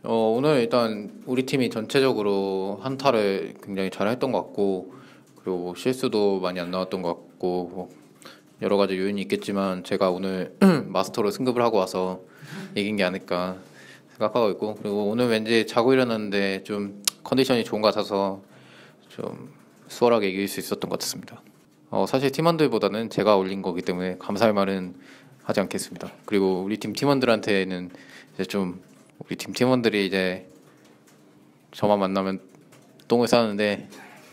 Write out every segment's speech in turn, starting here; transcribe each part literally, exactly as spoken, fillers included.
어, 오늘 일단 우리 팀이 전체적으로 한타를 굉장히 잘 했던 것 같고, 그리고 뭐 실수도 많이 안 나왔던 것 같고, 뭐 여러 가지 요인이 있겠지만 제가 오늘 마스터로 승급을 하고 와서 이긴 게 아닐까 생각하고 있고, 그리고 오늘 왠지 자고 일어났는데 좀 컨디션이 좋은 것 같아서 좀 수월하게 이길 수 있었던 것 같습니다. 어, 사실 팀원들보다는 제가 올린 거기 때문에 감사할 말은 하지 않겠습니다. 그리고 우리 팀 팀원들한테는 이제 좀 우리 팀 팀원들이 이제 저만 만나면 똥을 싸는데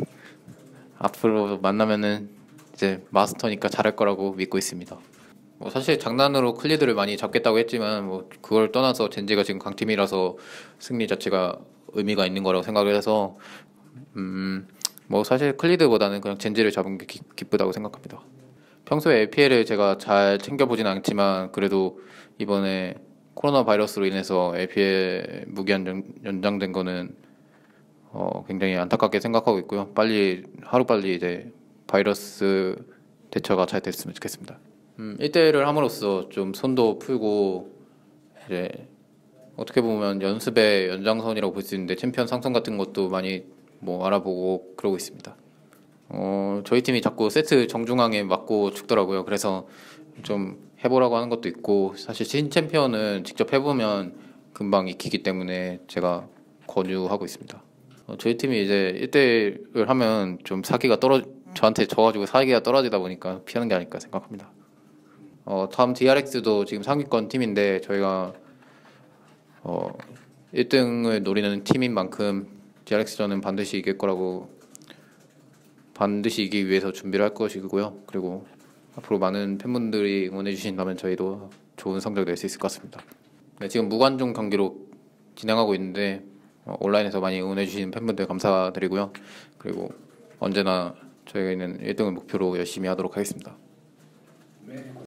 앞으로 만나면은 이제 마스터니까 잘할 거라고 믿고 있습니다. 뭐 사실 장난으로 클리드를 많이 잡겠다고 했지만 뭐 그걸 떠나서 젠지가 지금 강팀이라서 승리 자체가 의미가 있는 거라고 생각을 해서 음 뭐 사실 클리드보다는 그냥 젠지를 잡은 게 기, 기쁘다고 생각합니다. 평소에 엘피엘을 제가 잘 챙겨보진 않지만 그래도 이번에 코로나 바이러스로 인해서 엘피엘 무기한 연- 연장된 거는 어, 굉장히 안타깝게 생각하고 있고요. 빨리 하루빨리 이제 바이러스 대처가 잘 됐으면 좋겠습니다. 음, 일 대일을 함으로써 좀 손도 풀고 이제 어떻게 보면 연습의 연장선이라고 볼 수 있는데 챔피언 상성 같은 것도 많이 뭐 알아보고 그러고 있습니다. 어, 저희 팀이 자꾸 세트 정중앙에 맞고 죽더라고요. 그래서 좀 해보라고 하는 것도 있고, 사실 신 챔피언은 직접 해보면 금방 익히기 때문에 제가 권유하고 있습니다. 어, 저희 팀이 이제 일 대일을 하면 좀 사기가 떨어 저한테 져가지고 사기가 떨어지다 보니까 피하는 게 아닐까 생각합니다. 어, 다음 디알엑스도 지금 상위권 팀인데 저희가 어, 일 등을 노리는 팀인 만큼 디알엑스전은 반드시 이길 거라고 반드시 이기기 위해서 준비를 할 것이고요. 그리고 앞으로 많은 팬분들이 응원해 주신다면 저희도 좋은 성적 낼 수 있을 것 같습니다. 네, 지금 무관중 경기로 진행하고 있는데 어, 온라인에서 많이 응원해 주시는 팬분들 감사드리고요. 그리고 언제나 저희는 일 등을 목표로 열심히 하도록 하겠습니다.